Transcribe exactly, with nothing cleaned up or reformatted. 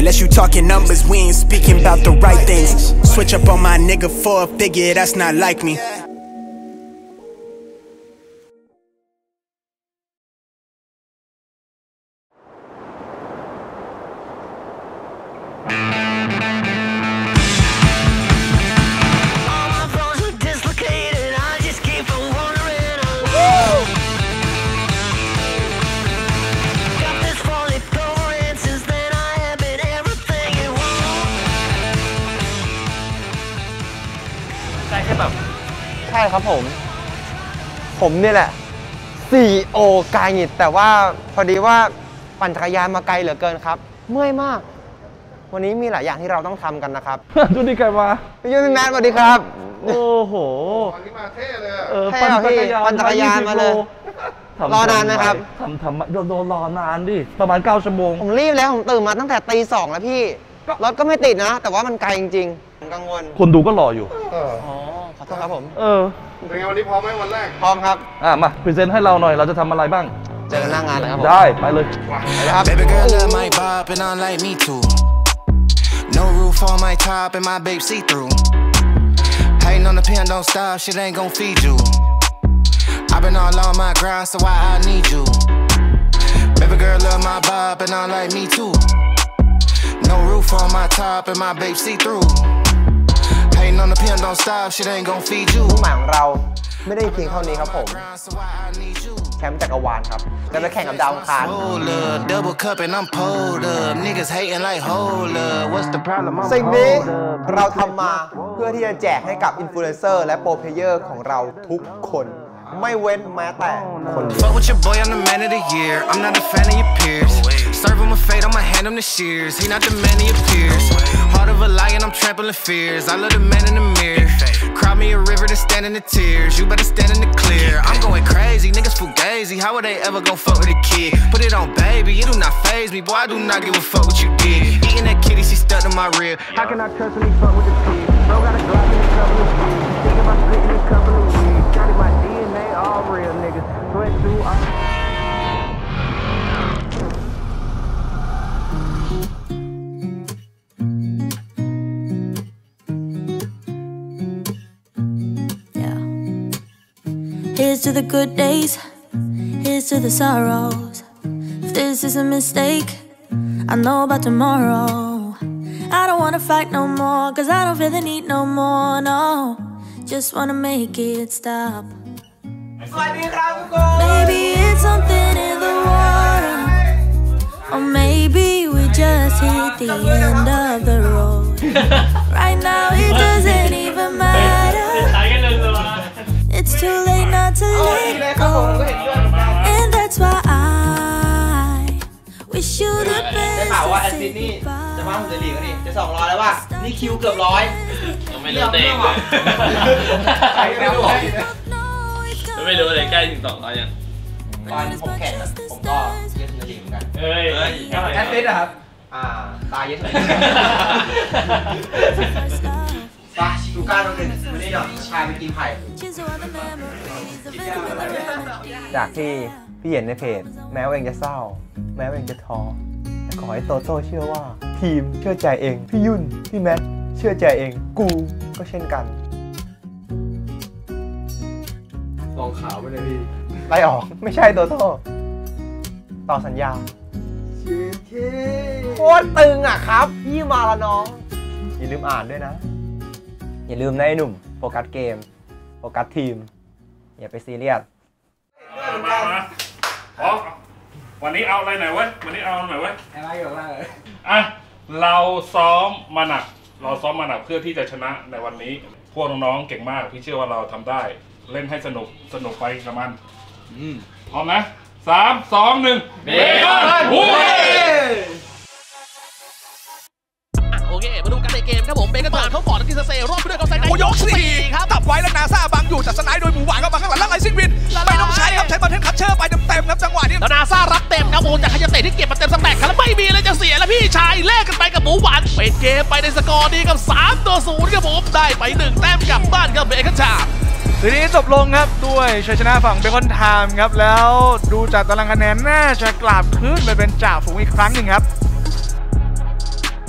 Unless you talking numbers, we ain't speaking about the right things. Switch up on my nigga for a figure, that's not like me. ใช่ครับผมผมนี่แหละ ซี อี โอ กายหงิดแต่ว่าพอดีว่าปั่นจักรยานมาไกลเหลือเกินครับเมื่อยมากวันนี้มีหลายอย่างที่เราต้องทำกันนะครับดูดีกันมาพี่ยุ้ยพี่แมทสวัสดีครับโอ้โหวันนี้มาเท่เลยเออปั่นจักรยานปั่นจักรยานมาเลยรอนานไหมครับทำทำโดนโดนรอนานดิประมาณเก้าชั่วโมงผมรีบแล้วผมตื่นมาตั้งแต่ตีสองแล้วพี่รถก็ไม่ติดนะแต่ว่ามันไกลจริงๆผมกังวลคนดูก็รออยู่อ๋อขอโทษครับผมเออเป็นไงวันนี้พร้อมไหมวันแรกพร้อมครับอ่ะมาพรีเซนต์ให้เราหน่อยเราจะทำอะไรบ้างเจอกันหน้างานเลยครับผมได้ไปเลยครับ Baby girl love my vibe and I like me too No roof on my top and my babe see through Hating on the pen don't stop shit ain't gon' feed you I've been all on my grind so why I need you Baby girl love my vibe and I like me too No roof on my top and my babe see through Hating on the pen don't stop shit ain't gon' feed you หมายของเราไม่ได้เพียงเท่านี้ครับผมแชมป์จักรวาลครับจะไปแข่งกับดาวอังคารสิ่งนี้เราทำมาเพื่อที่จะแจกให้กับอินฟลูเอนเซอร์และโปรเพลเยอร์ของเราทุกคนไม่เว้นแม้แต่คนเดียว Fuck with your boy I'm the man of the year I'm not a fan of your peers Serve him a fade I'ma hand him the shears He not the man of your peers Heart of a lion I'm trampling fears I love the man in the mirror Cry me a river to stand in the tears You better stand in the clear I'm going crazy niggas fugazi How would they ever gon' fuck with a kid Put it on baby it do not faze me Boy I do not give a fuck what you did Eating that kitty she stuck to my rib How can I trust when he fuck with the kid Bro got a Glock in a couple of weeks Think about spitting a couple of weeks Got in my D N A all real niggas Sweat through all Here's to the good days, here's to the sorrows. If this is a mistake, I know about tomorrow. I don't wanna fight no more, cause I don't feel the need no more, no. Just wanna make it stop. Maybe it's something in the water, or maybe we just hit the end of the road. Right now it doesn't even matter. It's too late not to let go, and that's why I wish you the best. ได้ข่าวว่าแอซิดนี่จะมาหุ่นจะหลีกนี่จะสองร้อยแล้วว่ะนี่คิวเกือบร้อยยังไม่เริ่มเต้นเลยไม่รู้ไม่รู้เลยใกล้ถึงสองร้อยยังตอนผมแข่งผมก็เยอะถึงจะหลีกเหมือนกันเฮ้ยแอซิดอะครับอ่าตายเยอะเลยไปดูการเราหนึ่งวันนี้เดี๋ยวชายไปกินไผ่จากที่พี่เห็นในเพจแม้ว่าเองจะเศร้าแม้ว่าเองจะท้อแต่ขอให้โตโต้เชื่อว่าทีมเชื่อใจเองพี่ยุ่นพี่แมทเชื่อใจเองกูก็เช่นกันลองข่าวไปเลยพี่ไล่ออกไม่ใช่โตโต้ต่อสัญญาโคตรตึงอ่ะครับพี่มาละน้องอย่าลืมอ่านด้วยนะอย่าลืมนะไอ้หนุ่มโฟกัสเกมโฟกัสทีมอย่าไปซีเรียสมามาอ๋อวันนี้เอาอะไรหน่อยเว้ยวันนี้เอาหน่อยเว้ยอะไรอยู่บ้างเลยอ่ะเราซ้อมมาหนักเราซ้อมมาหนักเพื่อที่จะชนะในวันนี้พวกน้องๆเก่งมากพี่เชื่อว่าเราทำได้เล่นให้สนุกสนุกไปกับมันพร้อมนะสามสองหนึ่งเบคอนโอเคมาดูกันในเกมครับผมเบคอนผ่านเขาก่อนที่จะเซรอบด้วยเขาใส่ในยกสี่ครับจับไว้แล้วนาซาบังอยู่จัดสไนด์โดยหมูหวานเข้ามาข้างหลังแล้วไลซิงวินไม่ต้องใช้ครับใช้บัตเทนคัตเชอร์ไปเต็มๆครับจังหวะนี้แล้วนาซารับเต็มครับโอ้จากขยันเตะที่เก็บมาเต็มสแต็กแล้วไม่มีเลยจะเสียแล้วพี่ชายแลกกันไปกับหมูหวานเป็นเกมไปในสกอร์ดีกับสามต่อศูนย์ครับผมได้ไปหนึ่งแต้มกลับบ้านครับเบคอนชาทีนี้จบลงครับด้วยชัยชนะฝั่งเบคอนไทม์ครับแล้วดูจากตารางคะแนนน่าจะกลับขึ้นไปเป็นจ่าฝูงอีกครั้งหนึ่งครับ